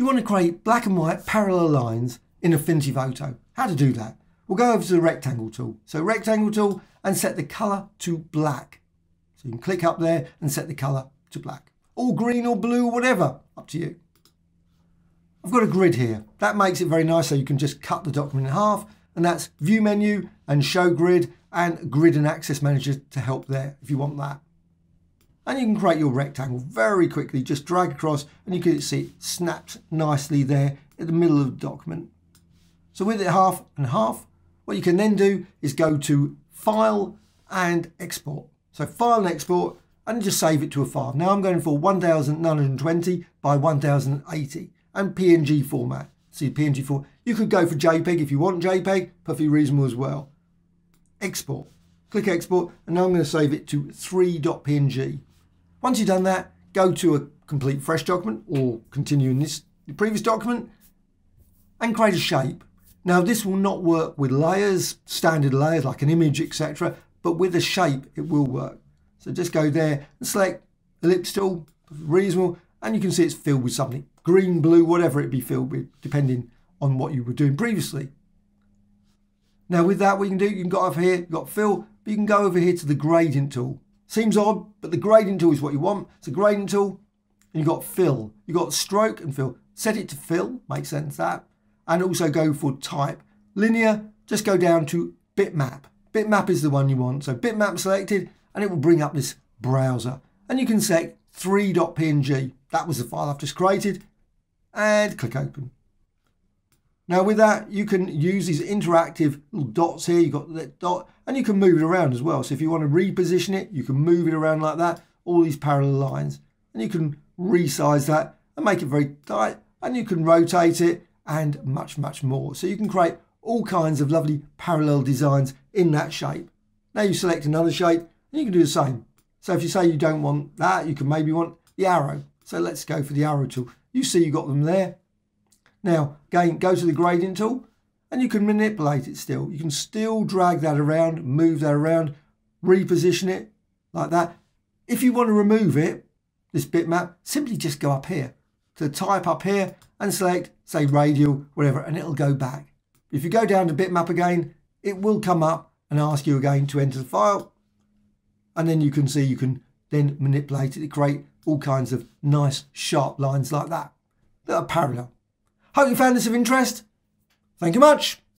You want to create black and white parallel lines in Affinity Photo. How to do that? We'll go over to the rectangle tool. So rectangle tool and set the colour to black. So you can click up there and set the colour to black. Or green or blue or whatever, up to you. I've got a grid here. That makes it very nice, so you can just cut the document in half, and that's View menu and Show Grid and Grid and Access Manager to help there if you want that. And you can create your rectangle very quickly. Just drag across and you can see it snaps nicely there in the middle of the document. So with it half and half, what you can then do is go to File and Export. So File and Export, and just save it to a file. Now I'm going for 1920 by 1080 and PNG format. See PNG format. You could go for JPEG if you want JPEG, perfectly reasonable as well. Export. Click Export, and now I'm going to save it to 3.png. Once you've done that, go to a complete fresh document or continue in the previous document and create a shape. Now this will not work with layers, standard layers like an image, etc. But with a shape, it will work. So just go there and select ellipse tool, reasonable, and you can see it's filled with something. Green, blue, whatever it be filled with, depending on what you were doing previously. Now with that, what you can do, you can go over here, you've got fill, but you can go over here to the gradient tool. Seems odd, but the gradient tool is what you want. It's a gradient tool, and you've got fill. You've got stroke and fill. Set it to fill, makes sense that. And also go for type. Linear, just go down to bitmap. Bitmap is the one you want. So bitmap selected, and it will bring up this browser. And you can select 3.png. That was the file I've just created. And click open. Now with that, you can use these interactive little dots here. You've got that dot, and you can move it around as well. So if you want to reposition it, you can move it around like that. All these parallel lines. And you can resize that and make it very tight. And you can rotate it and much, much more. So you can create all kinds of lovely parallel designs in that shape. Now you select another shape and you can do the same. So if you say you don't want that, you can maybe want the arrow. So let's go for the arrow tool. You see you got them there. Now again, go to the gradient tool and you can manipulate it still. You can still drag that around, move that around, reposition it like that. If you want to remove it, this bitmap, simply just go up here to type up here and select, say, radial, whatever, and it'll go back. If you go down to bitmap again, it will come up and ask you again to enter the file. And then you can see you can then manipulate it to create all kinds of nice sharp lines like that are parallel. Hope you found this of interest. Thank you much.